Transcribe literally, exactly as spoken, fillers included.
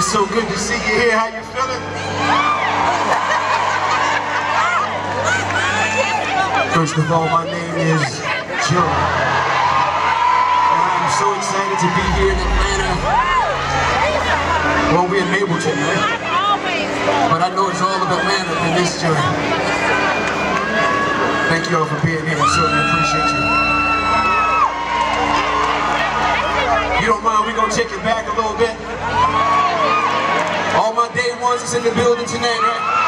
It's so good to see you here. How you feeling? First of all, my name is Joe. I'm so excited to be here in Atlanta. Well, we're in Mableton, right? But I know it's all of Atlanta in this joint. Thank you all for being here. I certainly appreciate you. You don't mind, we're gonna take it back a little bit. All my day ones is in the building tonight, right?